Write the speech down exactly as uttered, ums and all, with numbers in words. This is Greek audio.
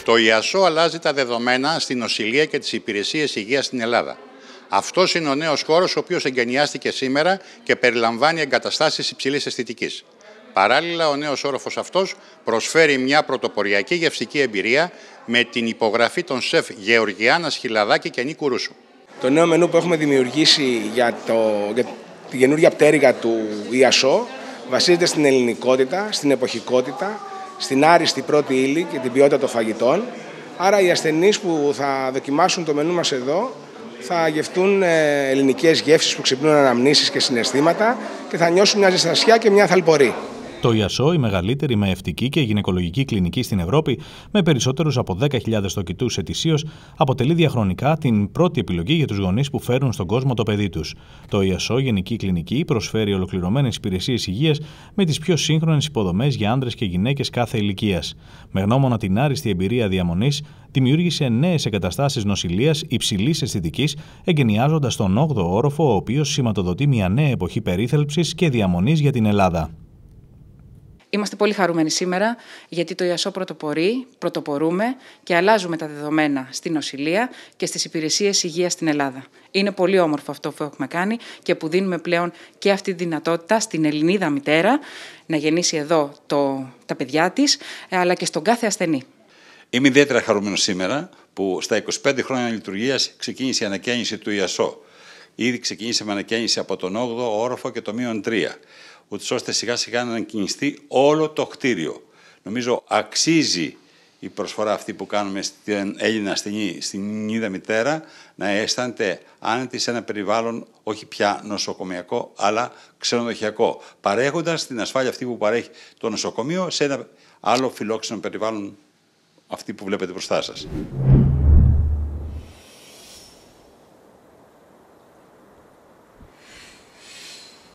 Το ΙΑΣΟ αλλάζει τα δεδομένα στην νοσηλεία και τις υπηρεσίες υγείας στην Ελλάδα. Αυτός είναι ο νέος χώρος ο οποίος εγκαινιάστηκε σήμερα και περιλαμβάνει εγκαταστάσεις υψηλής αισθητικής. Παράλληλα, ο νέος όροφος αυτός προσφέρει μια πρωτοποριακή γευστική εμπειρία με την υπογραφή των σεφ Γεωργιάννας Χιλαδάκη και Νίκου Ρούσου. Το νέο μενού που έχουμε δημιουργήσει για, το, για τη καινούργια πτέρυγα του ΙΑΣΟ βασίζεται στην ελληνικότητα, στην εποχικότητα, στην άριστη πρώτη ύλη και την ποιότητα των φαγητών. Άρα οι ασθενείς που θα δοκιμάσουν το μενού μας εδώ θα γευτούν ελληνικές γεύσεις που ξυπνούν αναμνήσεις και συναισθήματα και θα νιώσουν μια ζεστασιά και μια θαλπορή. Το ΙΑΣΟ, η μεγαλύτερη μαευτική και γυναικολογική κλινική στην Ευρώπη, με περισσότερους από δέκα χιλιάδες τοκητούς ετησίως, αποτελεί διαχρονικά την πρώτη επιλογή για τους γονείς που φέρνουν στον κόσμο το παιδί τους. Το ΙΑΣΟ, Γενική Κλινική, προσφέρει ολοκληρωμένες υπηρεσίες υγείας με τις πιο σύγχρονες υποδομές για άνδρες και γυναίκες κάθε ηλικίας. Με γνώμονα την άριστη εμπειρία διαμονής, δημιούργησε νέες εγκαταστάσεις νοσηλείας υψηλής αισθητικής, εγκαινιάζοντας τον όγδοο όροφο, ο οποίος σηματοδοτεί μια νέα εποχή περίθαλψης και διαμονής για την Ελλάδα. Είμαστε πολύ χαρούμενοι σήμερα γιατί το ΙΑΣΟ πρωτοπορεί, πρωτοπορούμε και αλλάζουμε τα δεδομένα στην νοσηλεία και στις υπηρεσίες υγείας στην Ελλάδα. Είναι πολύ όμορφο αυτό που έχουμε κάνει και που δίνουμε πλέον και αυτή τη δυνατότητα στην Ελληνίδα μητέρα να γεννήσει εδώ το, τα παιδιά της, αλλά και στον κάθε ασθενή. Είμαι ιδιαίτερα χαρούμενος σήμερα που στα είκοσι πέντε χρόνια λειτουργίας ξεκίνησε η ανακαίνιση του ΙΑΣΟ. Ήδη ξεκίνησε με ανακαίνιση από τον όγδοο όροφο και το μείον τρία. Ούτως ώστε σιγά σιγά να ανακαινιστεί όλο το κτίριο. Νομίζω αξίζει η προσφορά αυτή που κάνουμε στην Έλληνα ασθενή, στην Ελληνίδα μητέρα, να αισθάνεται άνετη σε ένα περιβάλλον όχι πια νοσοκομιακό, αλλά ξενοδοχειακό, παρέχοντας την ασφάλεια αυτή που παρέχει το νοσοκομείο σε ένα άλλο φιλόξενο περιβάλλον, αυτή που βλέπετε μπροστά σας.